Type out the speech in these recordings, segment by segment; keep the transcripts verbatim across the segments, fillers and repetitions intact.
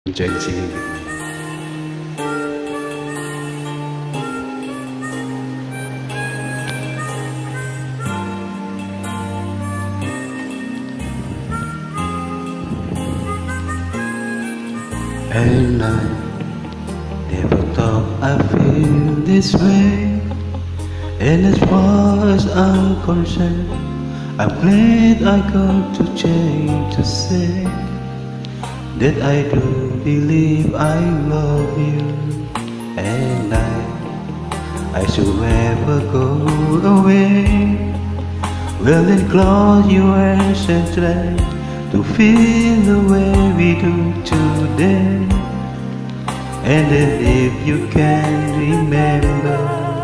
Jane singing with me. And I never thought I'd feel this way. And as far as I'm concerned, I'm glad I got to change to say that I do believe I love you. And I, I should never go away. Well, then close your eyes and try to feel the way we do today. And then if you can remember,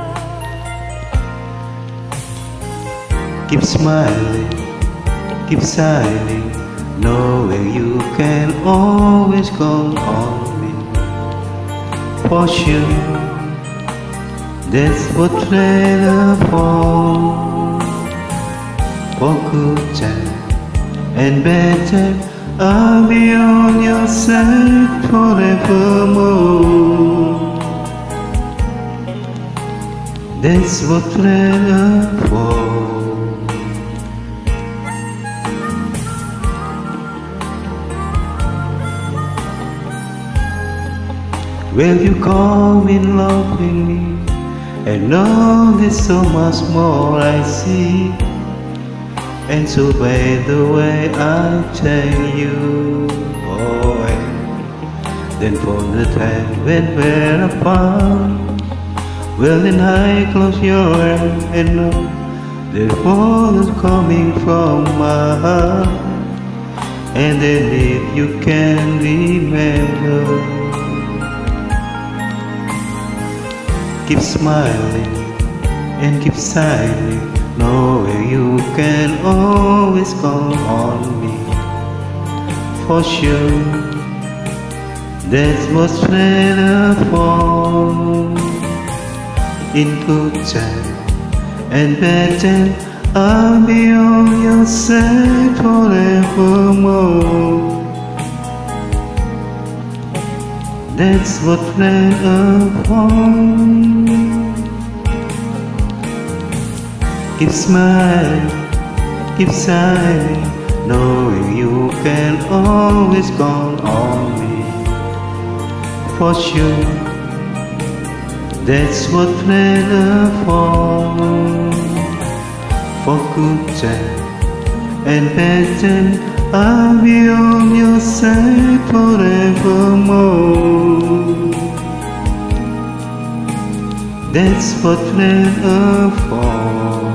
keep smiling, keep smiling, knowing you can always count on me. For sure, that's what trailer for. For good time and bad time, I'll be on your side forevermore. That's what trailer for. Will you come in love with me? And know there's so much more I see. And so by the way I tell you, oh, and then for the time when we're apart, well then I close your eyes and know the fall is coming from my heart. And then if you can remember, keep smiling and keep smiling, knowing you can always count on me. For sure, that's what's better for. In good time and bad time, I'll be on your side forevermore. That's what better for. Keep smiling, keep smiling, knowing you can always count on me. For sure, that's what friends are for. For good time and bad time, I'll be on your side forevermore. That's what friends are for.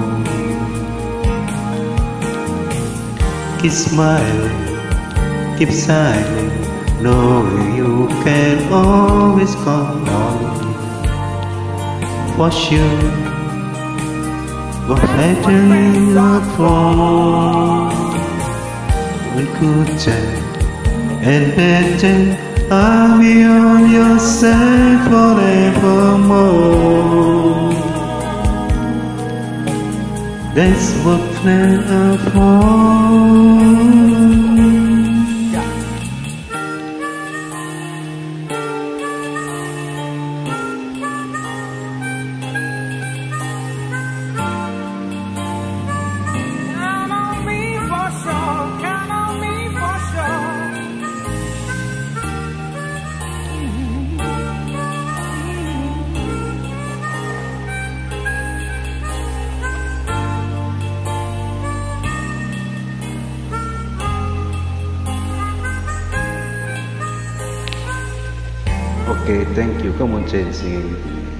Keep smiling, keep smiling, knowing you can always count on me. For sure, what I really look for. When good time and bad time, I'll be on your side forevermore. That's what friends are for. Okay, thank you. Come on, Jane, singing with me.